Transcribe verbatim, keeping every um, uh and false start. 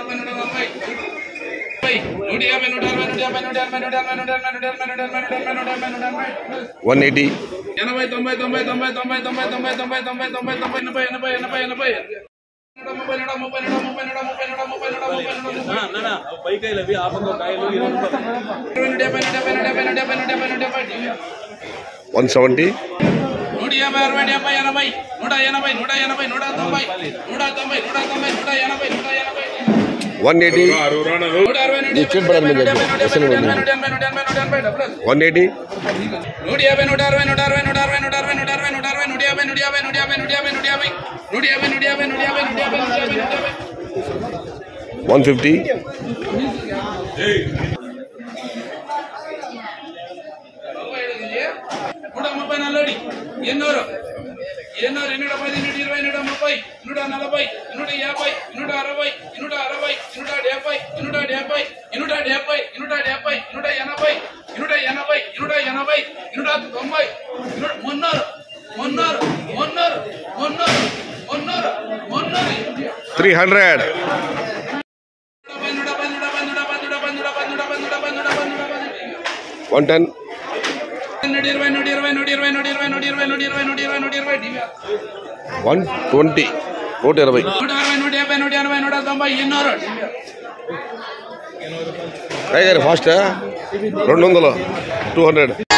one eighty ఎనభై తొంభై తొంభై తొంభై తొంభై తొంభై తొంభై తొంభై తొంభై తొంభై తొంభై ఎనభై ఎనభై ఎనభై ఎనభై ముప్పై నూట ముప్పై నూట ముప్పై నూట ముప్పై నూట ముప్పై నూట ముప్పై నూట పైకాయలు ఆపంగా కాయలు డెబ్బై డెబ్బై డెబ్బై డెబ్బై డెబ్బై డెబ్బై వన్ సెవెంటీ నూట యాభై అరవై డెబ్బై ఎనభై నూట ఎనభై నూట ఎనభై నూట తొంభై నూట తొంభై నూట తొంభై నూట ఎనభై నూట ఎనభై వన్ ఎయిటీ వన్ ఎయిటీ నూట యాభై నూట అరవై నూట అరవై నూట అరవై నూట అరవై నూట అరవై నూట అరవై నూట యాభై నూట యాభై నూట యాభై నూట యాభై నూట యాభై నూట యాభై నూట యాభై నూట యాభై నూట యాభై నూట యాభై నూట యాభై వన్ ఫిఫ్టీ నూట ముప్పై నల్లడి ఎన్నూరు ఎన్నూరు నూట పది నూట ఇరవై నూట ముప్పై నూట నలభై నూట యాభై నూట అరవై నూట అరవై నూట డెబ్బై నూట డెబ్బై నూట డెబ్బై నూట డెబ్బై నూట ఎనభై నూట ఎనభై నూట ఎనభై నూట తొంభై మున్నూరు మున్నూరు మున్నూరు మున్నూరు మున్నూరు మున్నూరు త్రీ హండ్రెడ్ వన్ టెన్ నూట ఇరవై నూట ఇరవై నూట ఇరవై నూట ఇరవై నూట ఇరవై నూట ఇరవై నూట ఇరవై నూట ఇరవై వన్ ట్వంటీ నూట ఇరవై నూట అరవై నూట యాభై నూట ఎనభై నూట తొంభై ఎన్నూరు ఫాస్ట్ రెండు వందలు టూ హండ్రెడ్